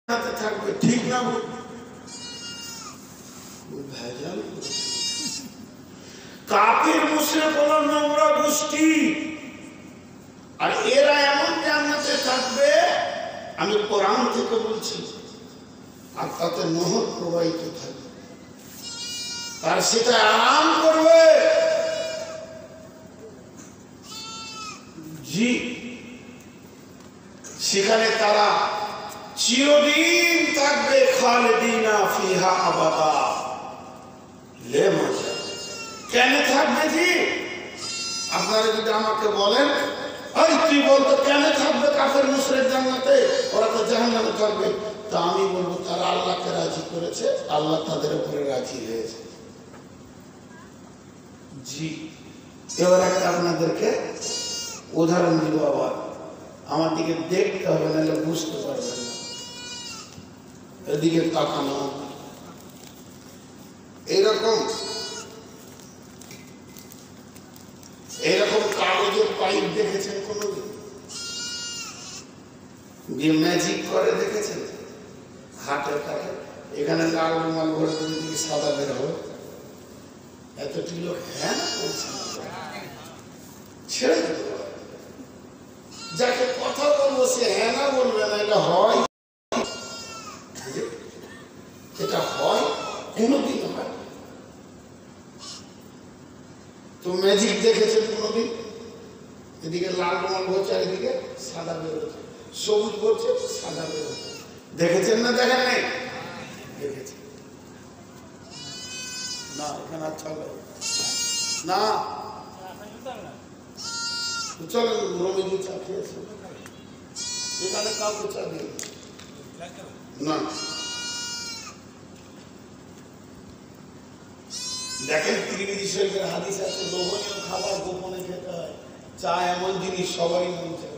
থাকবে, ঠিক না? ভেজাল কাফির মুশরিক হলো নোংরা গোষ্ঠী, আর এরা এমন জান্নাতে থাকবে, আমি কোরআন থেকে বলছি, আর তাতে নহর প্রবাহিত থাকবে, আর সেটা আরাম করবে। জি, সেখানে তারা চিরদিন থাকবে, খালিদিনা ফিহা আবাদা। লে মজা কেন থাকবে? জি, আপনারা যদি আমাকে বলেন, এই তুই বলতো কেন থাকবে কাফের মুশরিক জান্নাতে, ওরা তো জাহান্নামে থাকবে, তা আমি বলবো তারা আল্লাহকে রাজি করেছে, আল্লাহ তাদের উপরে রাজি হয়েছে। জি, এবার একটা আপনাদেরকে উদাহরণ দিব, আবার আমার দিকে দেখতে হবে, নাহলে বুঝতে পারবেন না। এদিকে তাকানো, এইরকম কাগজের পাইপ দেখেছেন কোনোদিন? যে ম্যাজিক করে দেখেছেন? হাতের কাছে এখানে লাল রুমাল ভরে দিকে সাদা বের হবে, এতটি লোক হ্যাঁ করছে, ছেড়ে দিতে হবে। যাকে কথা বলবো সে হ্যাঁ না বলবে না, এটা হয়, এটা হয়, কোনোদিন হয়। তো ম্যাজিক দেখেছেন কোনোদিন? এদিকে লাল রুমাল বলছে, আর এদিকে সাদা বেরোচ্ছে, সবুজ বলছে, সাদা বেরোচ্ছে। দেখেছেন না? দেখেন নাই? দেখেছেন না? এখানে আচ্ছা না, চলেন রমিজি চা খেয়েছে, এখানে কাউকে চা দিন না। দেখেন তিরমিজি শরীফের হাদিস আছে, লোভনীয় খাবার গোপনে খেতে হয়। চা এমন জিনিস সবারই মন চায়।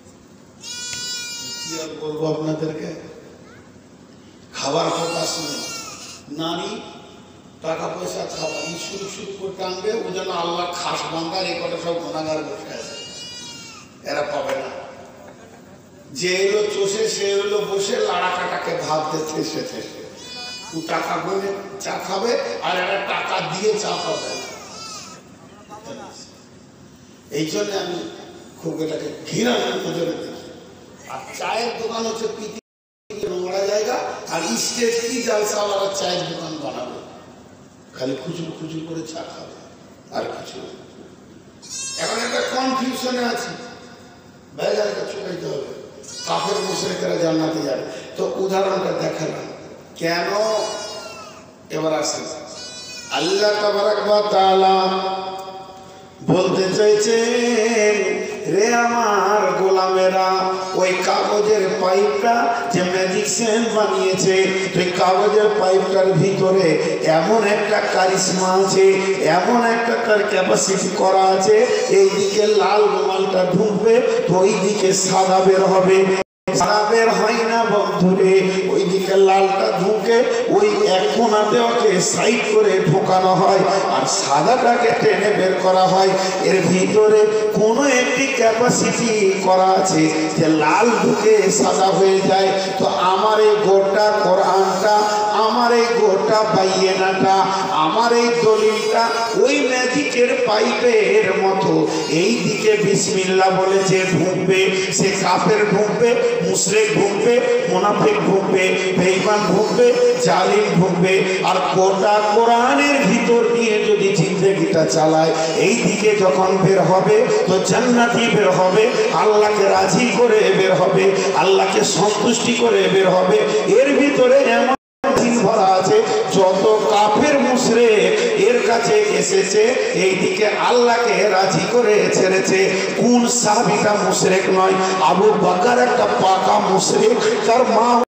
কি আর বলবো আপনাদেরকে, খাবার প্রকাশ নেই, নারী টাকা পয়সা খাবার শুরু শুরু করে টানবে, ও যেন আল্লাহ খাস বান্দার, এ করে সব গুনাহগার বসে আছে, এরা পাবে না। যে এলো চষে, সে এলো বসে লাড়া কাটাকে ভাব দিচ্ছে, এসেছে টাকা গুনে চা খাবে, আর এরা টাকা দিয়ে চা পাবে। এই জন্য আমি খুব এটাকে ঘৃণার নজরে দেখি। আর চায়ের দোকান হচ্ছে পৃথিবীর নোংরা জায়গা, আর স্টেজ কি জালসাওয়ালারা চায়ের দোকান বানাবে, খালি খুচুর খুচুর করে চা খাবে, আর কিছু। এখন একটা কনফিউশনে আছি, ভেজালটা চুকাইতে হবে। কাফের মুশরিকরা জান্নাতে যাবে, তো উদাহরণটা দেখালাম কেন। এবার আসেন, আল্লাহ তাবারক ওয়া তাআলা বলতে চাইছেন, রে আমার গোলামেরা, ওই কাগজের পাইপটা যে ম্যাজিশিয়ান বানিয়েছে, ওই কাগজের পাইপটার ভিতরে এমন একটা কারিশমা আছে, এমন একটা তার ক্যাপাসিটি করা আছে, এইদিকে লাল রুমালটা ঢুকবে তো ওই দিকে সাদা বের হবে। সাদা বের হয় না বন্ধুরে, ওইদিকে লালটা ঢুকে ওই এক কোণাতে ওকে সাইড করে ঢোকানো হয়, আর সাদাটাকে টেনে বের করা হয়। এর ভিতরে কোনো একটি ক্যাপাসিটি করা আছে যে লাল ঢুকে সাদা হয়ে যায়। তো আমার এই গোটা কোরআনটা, আমার এই গোটা বাইয়েনাটা, আমার এই দলিলটা ওই ম্যাজিকের পাইপের মতো। এই দিকে বিসমিল্লাহ বলেছে, ঢুকবে, সে কাফের ঢুকবে, মুশরিক ঢুকবে, মুনাফিক ঢুকবে, বেঈমান ঢুকবে, জালিম ঢুকবে। আর গোটা কোরআনের ভিতর দিয়ে যদি জিন্দেগিটা চালায়, এই দিকে যখন বের হবে তো জান্নাতি বের হবে, আল্লাহকে রাজি করে বের হবে, আল্লাহকে সন্তুষ্টি করে বের হবে। এর ভিতরে এমন ভরা আছে, যত কাফের মুশরিক এর কাছে এসেছে, এইদিকে আল্লাহকে রাজি করে ছেড়েছে। কোন সাহাবীটা মুশরিক নয়? আবু বকর একটা পাকা মুশরিক, তার মা